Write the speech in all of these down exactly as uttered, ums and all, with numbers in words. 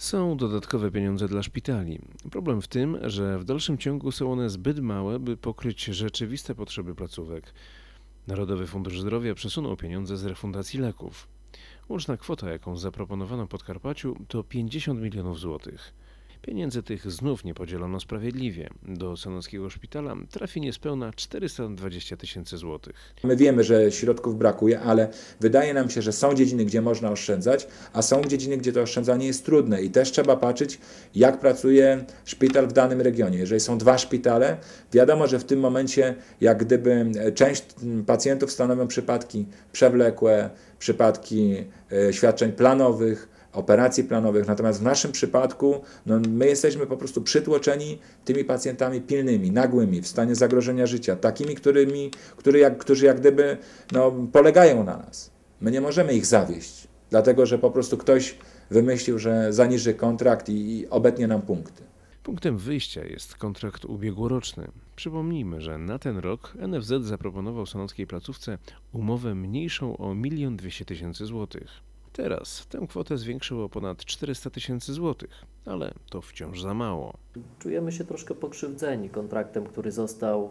Są dodatkowe pieniądze dla szpitali. Problem w tym, że w dalszym ciągu są one zbyt małe, by pokryć rzeczywiste potrzeby placówek. Narodowy Fundusz Zdrowia przesunął pieniądze z refundacji leków. Łączna kwota, jaką zaproponowano Podkarpaciu, to pięćdziesiąt milionów złotych. Pieniędzy tych znów nie podzielono sprawiedliwie. Do Sanockiego Szpitala trafi niespełna czterysta dwadzieścia tysięcy złotych. My wiemy, że środków brakuje, ale wydaje nam się, że są dziedziny, gdzie można oszczędzać, a są dziedziny, gdzie to oszczędzanie jest trudne i też trzeba patrzeć, jak pracuje szpital w danym regionie. Jeżeli są dwa szpitale, wiadomo, że w tym momencie jak gdyby część pacjentów stanowią przypadki przewlekłe, przypadki świadczeń planowych, operacji planowych, natomiast w naszym przypadku no, my jesteśmy po prostu przytłoczeni tymi pacjentami pilnymi, nagłymi, w stanie zagrożenia życia, takimi, którymi, który jak, którzy jak gdyby no, polegają na nas. My nie możemy ich zawieść, dlatego że po prostu ktoś wymyślił, że zaniży kontrakt i, i obetnie nam punkty. Punktem wyjścia jest kontrakt ubiegłoroczny. Przypomnijmy, że na ten rok N F Z zaproponował sanockiej placówce umowę mniejszą o milion dwieście tysięcy złotych. Teraz tę kwotę zwiększył o ponad czterysta tysięcy złotych, ale to wciąż za mało. Czujemy się troszkę pokrzywdzeni kontraktem, który został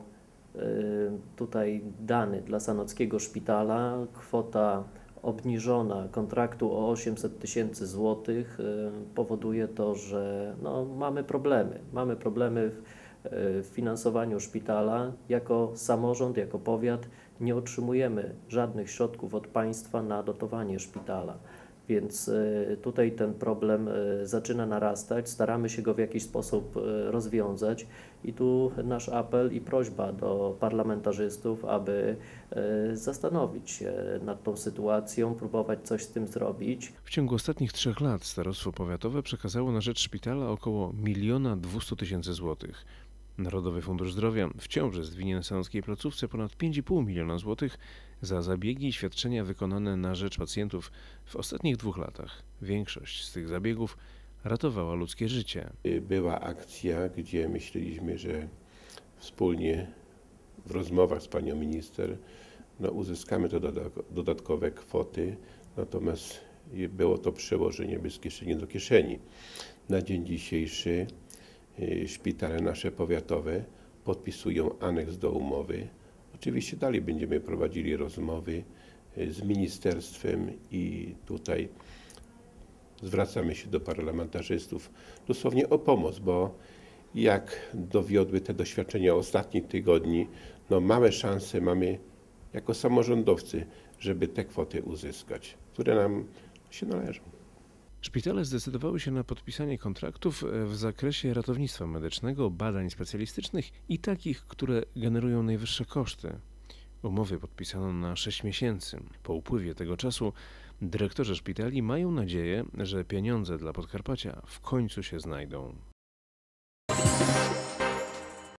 tutaj dany dla Sanockiego Szpitala. Kwota obniżona kontraktu o osiemset tysięcy złotych powoduje to, że no, mamy problemy. Mamy problemy w, w finansowaniu szpitala. Jako samorząd, jako powiat nie otrzymujemy żadnych środków od państwa na dotowanie szpitala. Więc tutaj ten problem zaczyna narastać, staramy się go w jakiś sposób rozwiązać i tu nasz apel i prośba do parlamentarzystów, aby zastanowić się nad tą sytuacją, próbować coś z tym zrobić. W ciągu ostatnich trzech lat starostwo powiatowe przekazało na rzecz szpitala około miliona dwieście tysięcy złotych. Narodowy Fundusz Zdrowia wciąż jest winien sanockiej placówce ponad pięć i pół miliona złotych za zabiegi i świadczenia wykonane na rzecz pacjentów w ostatnich dwóch latach. Większość z tych zabiegów ratowała ludzkie życie. Była akcja, gdzie myśleliśmy, że wspólnie w rozmowach z panią minister no, uzyskamy to dodatkowe kwoty, natomiast było to przełożenie z kieszeni do kieszeni. Na dzień dzisiejszy szpitale nasze powiatowe podpisują aneks do umowy. Oczywiście dalej będziemy prowadzili rozmowy z ministerstwem i tutaj zwracamy się do parlamentarzystów dosłownie o pomoc, bo jak dowiodły te doświadczenia ostatnich tygodni, no małe szanse mamy jako samorządowcy, żeby te kwoty uzyskać, które nam się należą. Szpitale zdecydowały się na podpisanie kontraktów w zakresie ratownictwa medycznego, badań specjalistycznych i takich, które generują najwyższe koszty. Umowy podpisano na sześć miesięcy. Po upływie tego czasu dyrektorzy szpitali mają nadzieję, że pieniądze dla Podkarpacia w końcu się znajdą.